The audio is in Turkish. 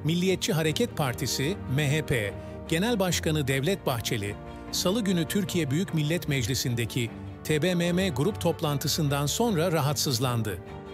Milliyetçi Hareket Partisi, MHP, Genel Başkanı Devlet Bahçeli, Salı günü Türkiye Büyük Millet Meclisi'ndeki TBMM grup toplantısından sonra rahatsızlandı.